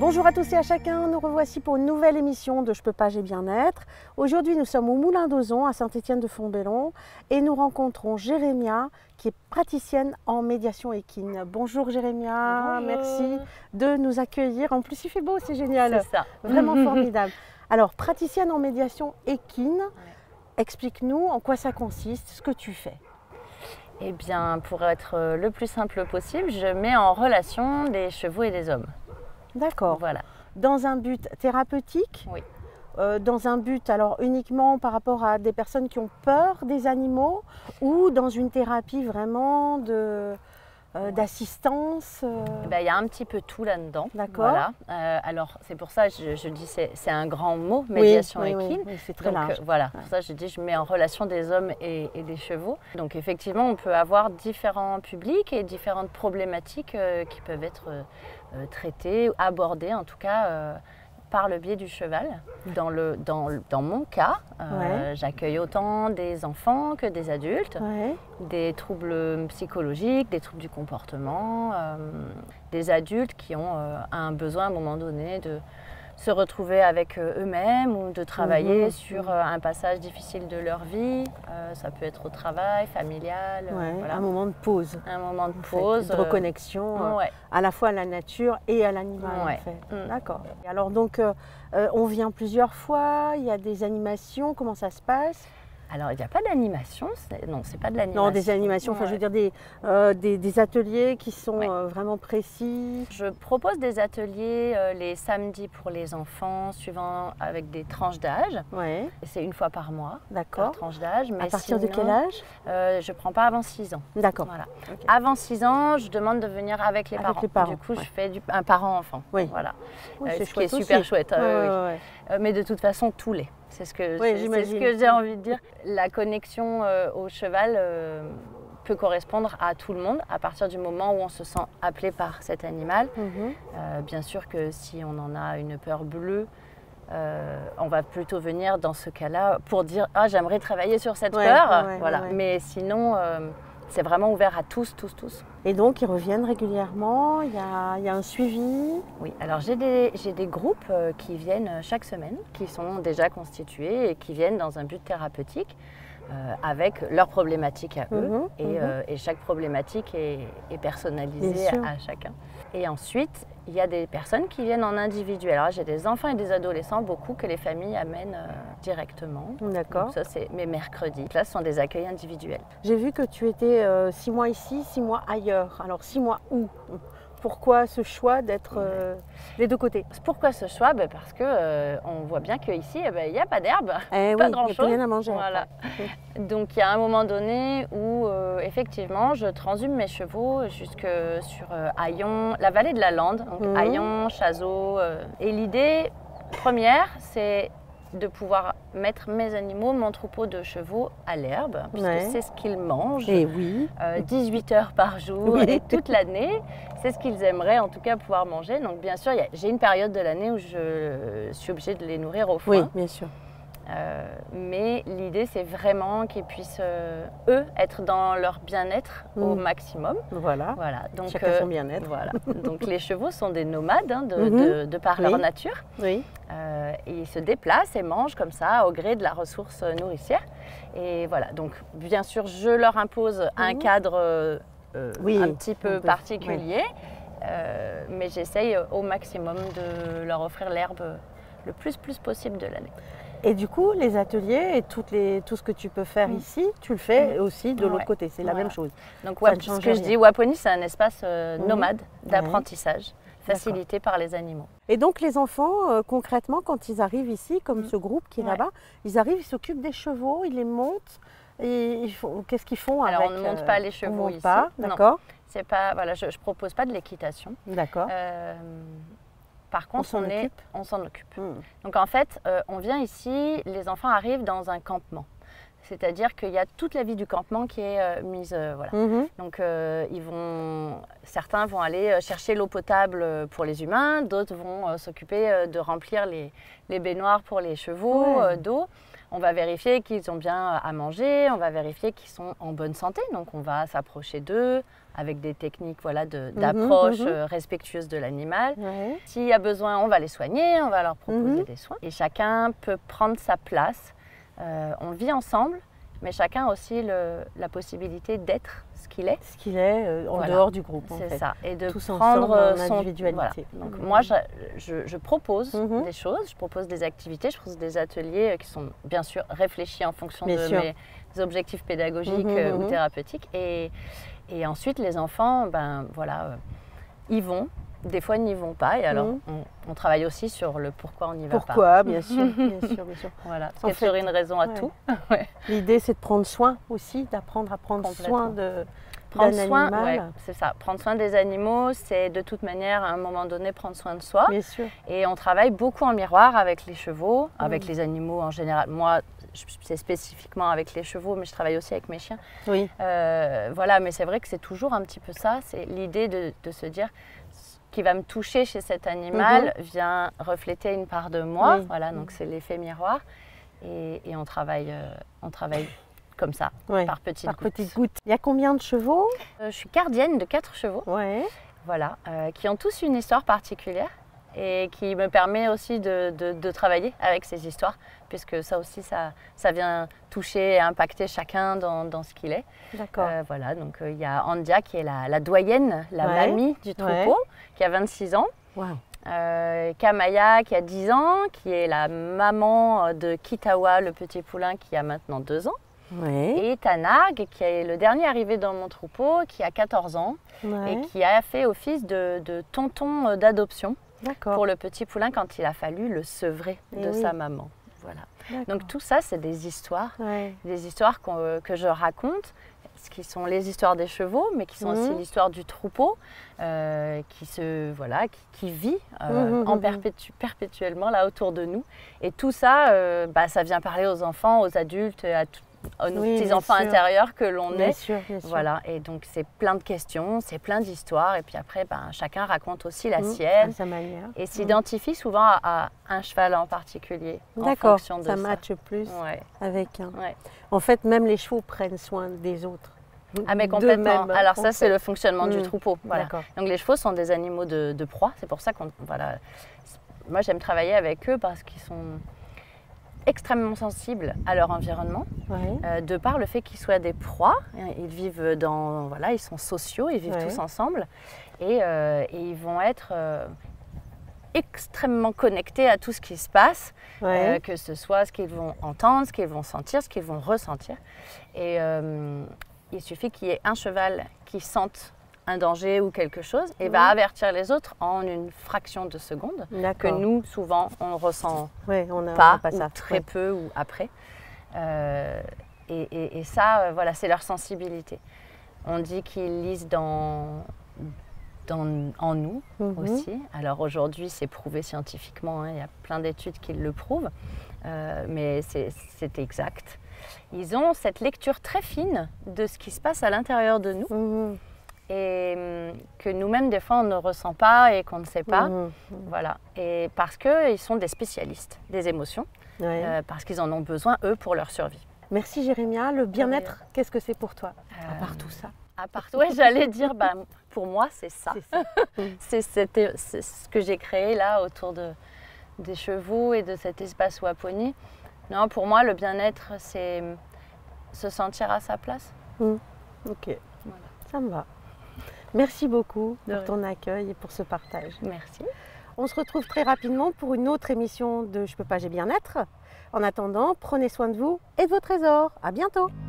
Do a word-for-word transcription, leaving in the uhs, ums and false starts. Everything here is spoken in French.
Bonjour à tous et à chacun, nous revoici pour une nouvelle émission de Je peux pas, j'ai bien-être. Aujourd'hui nous sommes au Moulin d'Ozon à Saint-Étienne-de-Fontbellon et nous rencontrons Jérémia qui est praticienne en médiation équine. Bonjour Jérémia, Bonjour. Merci de nous accueillir. En plus il fait beau, c'est génial, c'est ça. Vraiment formidable. Alors praticienne en médiation équine, ouais. Explique-nous en quoi ça consiste, ce que tu fais. Eh bien, pour être le plus simple possible, je mets en relation des chevaux et des hommes. D'accord. Voilà. Dans un but thérapeutique? Oui. Euh, dans un but alors uniquement par rapport à des personnes qui ont peur des animaux ou dans une thérapie vraiment de, euh, d'assistance euh... Ben, y a un petit peu tout là-dedans. D'accord. Voilà. Euh, alors c'est pour ça que je, je dis c'est, c'est un grand mot, médiation oui, équine. Oui, oui, c'est très Donc, large. Euh, voilà, ouais. pour ça je dis je mets en relation des hommes et, et des chevaux. Donc effectivement on peut avoir différents publics et différentes problématiques euh, qui peuvent être euh, euh, traitées, abordées en tout cas euh, par le biais du cheval. Dans, le, dans, dans mon cas, euh, ouais. j'accueille autant des enfants que des adultes, ouais. des troubles psychologiques, des troubles du comportement, euh, des adultes qui ont euh, un besoin à un moment donné de se retrouver avec eux-mêmes ou de travailler mmh. sur euh, un passage difficile de leur vie. Euh, ça peut être au travail, familial. Ouais, euh, voilà. Un moment de pause. Un moment de pause. De reconnexion euh, ouais. à la fois à la nature et à l'animal. Ouais. En fait. Mmh. D'accord. Alors donc, euh, on vient plusieurs fois, il y a des animations, comment ça se passe ? Alors, il n'y a pas d'animation, c'est... non, c'est pas de l'animation. Non, des animations, enfin, ouais. je veux dire des, euh, des, des ateliers qui sont ouais. euh, vraiment précis. Je propose des ateliers euh, les samedis pour les enfants, suivant avec des tranches d'âge. Ouais. C'est une fois par mois. D'accord. Par tranche d'âge. À partir sinon, de quel âge euh, Je ne prends pas avant six ans. D'accord. Voilà. Okay. Avant six ans, je demande de venir avec les avec parents. Les parents. Du coup, ouais. je fais du, un parent-enfant. Oui. Voilà. Oui, euh, c'est ce qui est aussi. super chouette. Ouais, euh, ouais, oui. ouais. euh, mais de toute façon, tous les. C'est ce que, oui, c'est, c'est ce que j'ai envie de dire. La connexion euh, au cheval euh, peut correspondre à tout le monde à partir du moment où on se sent appelé par cet animal. Mm-hmm. euh, bien sûr que si on en a une peur bleue, euh, on va plutôt venir dans ce cas-là pour dire « Ah, j'aimerais travailler sur cette ouais, peur ouais, ». Voilà. Ouais. Mais sinon, euh, c'est vraiment ouvert à tous, tous, tous. Et donc, ils reviennent régulièrement, il y a, il y a un suivi? Oui, alors j'ai des, j'ai des groupes euh, qui viennent chaque semaine, qui sont déjà constitués et qui viennent dans un but thérapeutique euh, avec leurs problématiques à eux. Mmh, et, mmh. Euh, et chaque problématique est, est personnalisée à, à chacun. Et ensuite, il y a des personnes qui viennent en individuel. Alors j'ai des enfants et des adolescents, beaucoup, que les familles amènent euh, directement. D'accord. Donc ça, c'est mes mercredis. Là, ce sont des accueils individuels. J'ai vu que tu étais euh, six mois ici, six mois ailleurs. Alors six mois où? Pourquoi ce choix d'être euh, des deux côtés? Pourquoi ce choix? Ben parce qu'on euh, voit bien qu'ici, il eh n'y a pas d'herbe, eh pas oui, grand-chose. Il n'y a rien à manger. Voilà. Donc il y a un moment donné où euh, effectivement je transhume mes chevaux jusque sur euh, Haillons, la vallée de la Lande, donc mmh. Haillons, Chazot. Euh, et l'idée première, c'est de pouvoir mettre mes animaux, mon troupeau de chevaux à l'herbe, puisque ouais. c'est ce qu'ils mangent, et oui. euh, dix-huit heures par jour oui. et toute l'année, c'est ce qu'ils aimeraient en tout cas pouvoir manger. Donc bien sûr, y a, j'ai une période de l'année où je suis obligée de les nourrir au foin. Oui, bien sûr. Euh, mais l'idée, c'est vraiment qu'ils puissent, euh, eux, être dans leur bien-être mmh. au maximum. Voilà, voilà. Donc, chacun euh, son bien-être. Voilà. Donc les chevaux sont des nomades hein, de, mmh. de, de par oui. leur nature. Oui. Euh, et ils se déplacent et mangent comme ça au gré de la ressource nourricière. Et voilà, donc bien sûr, je leur impose mmh. un cadre euh, oui. un petit peu un peu, particulier, oui. euh, mais j'essaye au maximum de leur offrir l'herbe le plus, plus possible de l'année. Et du coup, les ateliers et toutes les, tout ce que tu peux faire mmh. ici, tu le fais mmh. aussi de l'autre ouais. côté, c'est voilà. la même chose. Donc, Wap- ce que rien. je dis, Waponi, c'est un espace euh, mmh. nomade d'apprentissage, ouais. facilité D'accord. par les animaux. Et donc, les enfants, euh, concrètement, quand ils arrivent ici, comme mmh. ce groupe qui est ouais. là-bas, ils arrivent, ils s'occupent des chevaux, ils les montent. Et ils font, qu'est-ce qu'ils font Alors, avec, on ne monte pas les chevaux on monte ici. Pas, d'accord. C'est pas, voilà, je ne propose pas de l'équitation. D'accord. Euh, Par contre, on s'en on, est, occupe. on s'en occupe. Mmh. Donc en fait, euh, on vient ici, les enfants arrivent dans un campement. C'est-à-dire qu'il y a toute la vie du campement qui est euh, mise. Euh, voilà. Mmh. Donc euh, ils vont, certains vont aller chercher l'eau potable pour les humains, d'autres vont euh, s'occuper euh, de remplir les, les baignoires pour les chevaux ouais. euh, d'eau. On va vérifier qu'ils ont bien à manger, on va vérifier qu'ils sont en bonne santé. Donc on va s'approcher d'eux avec des techniques voilà, d'approche mmh, mmh. respectueuse de l'animal. Ouais. S'il y a besoin, on va les soigner, on va leur proposer mmh. des soins. Et chacun peut prendre sa place. Euh, on vit ensemble, mais chacun a aussi le, la possibilité d'être ce qu'il est. Ce qu'il est euh, en voilà. dehors du groupe. C'est ça. Et de tous prendre ensemble, son individualité. Voilà. Donc mmh. moi, je, je, je propose mmh. des choses, je propose des activités, je propose des ateliers qui sont bien sûr réfléchis en fonction bien de sûr. mes objectifs pédagogiques mmh. ou thérapeutiques. Et, et ensuite, les enfants, ben voilà, euh, y vont. Des fois, ils n'y vont pas. Et alors, mmh. on, on travaille aussi sur le pourquoi on n'y va pourquoi, pas. Pourquoi, bien sûr, bien sûr, bien sûr. Voilà, parce qu'il y a une raison à ouais. tout. ouais. L'idée, c'est de prendre soin aussi, d'apprendre à prendre soin de prendre soin, ouais, c'est ça. Prendre soin des animaux, c'est de toute manière, à un moment donné, prendre soin de soi. Bien sûr. Et on travaille beaucoup en miroir avec les chevaux, mmh. avec les animaux en général. Moi, c'est spécifiquement avec les chevaux, mais je travaille aussi avec mes chiens. Oui. Euh, voilà, mais c'est vrai que c'est toujours un petit peu ça. C'est l'idée de, de se dire qui va me toucher chez cet animal mmh. vient refléter une part de moi. Oui. Voilà, donc c'est l'effet miroir. Et, et on travaille, euh, on travaille comme ça, ouais. par petites par gouttes. petites gouttes. Il y a combien de chevaux? euh, Je suis gardienne de quatre chevaux. Ouais. Voilà, euh, qui ont tous une histoire particulière et qui me permet aussi de, de, de travailler avec ces histoires, puisque ça aussi, ça, ça vient toucher et impacter chacun dans, dans ce qu'il est. D'accord. Euh, voilà, donc il euh, y a Andia qui est la, la doyenne, la ouais. mamie du troupeau, ouais. qui a vingt-six ans. Wow. Euh, Kamaya qui a dix ans, qui est la maman de Kitawa, le petit poulain qui a maintenant deux ans. Ouais. Et Tanag, qui est le dernier arrivé dans mon troupeau, qui a quatorze ans ouais. et qui a fait office de, de tonton d'adoption pour le petit poulain quand il a fallu le sevrer et de oui. sa maman. Voilà. Donc tout ça, c'est des histoires, ouais. des histoires qu'on, que je raconte, qui sont les histoires des chevaux, mais qui sont mmh. aussi l'histoire du troupeau, euh, qui, se, voilà, qui, qui vit euh, mmh. en perpétu, perpétuellement là autour de nous. Et tout ça, euh, bah, ça vient parler aux enfants, aux adultes, à tout. Nos oui, petits enfants sûr. intérieurs que l'on est. Sûr, bien sûr. Voilà, et donc c'est plein de questions, c'est plein d'histoires, et puis après, ben, chacun raconte aussi la mmh, sienne. À sa manière. Et s'identifie mmh. souvent à, à un cheval en particulier. D'accord, ça, ça matche plus ouais. avec un. Ouais. En fait, même les chevaux prennent soin des autres. Ah mais complètement. Même, Alors ça, c'est le fonctionnement mmh. du troupeau. Voilà. Donc les chevaux sont des animaux de, de proie. C'est pour ça qu'on, voilà. Moi, j'aime travailler avec eux parce qu'ils sont extrêmement sensibles à leur environnement, ouais. euh, de par le fait qu'ils soient des proies. Ils vivent dans, voilà, ils sont sociaux, ils vivent ouais. tous ensemble, et, euh, et ils vont être euh, extrêmement connectés à tout ce qui se passe, ouais. euh, que ce soit ce qu'ils vont entendre, ce qu'ils vont sentir, ce qu'ils vont ressentir. Et euh, il suffit qu'il y ait un cheval qui sente un danger ou quelque chose et mmh. va avertir les autres en une fraction de seconde que nous, souvent, on ne ressent ouais, on a, pas, on pas ou ça. très ouais. peu ou après. Euh, et, et, et ça, euh, voilà, c'est leur sensibilité. On dit qu'ils lisent dans, dans, en nous mmh. aussi. Alors aujourd'hui, c'est prouvé scientifiquement, hein, il y a plein d'études qui le prouvent, euh, mais c'est, c'est exact. Ils ont cette lecture très fine de ce qui se passe à l'intérieur de nous. Mmh. Et que nous-mêmes, des fois, on ne ressent pas et qu'on ne sait pas. Mmh. Voilà. Et parce qu'ils sont des spécialistes des émotions, ouais. euh, parce qu'ils en ont besoin, eux, pour leur survie. Merci Jérémia. Le bien-être, qu'est-ce que c'est pour toi, euh, à part tout ça? À part toi, j'allais dire, bah, pour moi, c'est ça. C'est, ça. c'est, c'est ce que j'ai créé là, autour de, des chevaux et de cet espace Waponi. Non, pour moi, le bien-être, c'est se sentir à sa place. Mmh. Ok, voilà. Ça me va. Merci beaucoup de pour ton accueil et pour ce partage. Merci. On se retrouve très rapidement pour une autre émission de Je peux pas, j'ai bien-être. En attendant, prenez soin de vous et de vos trésors. À bientôt.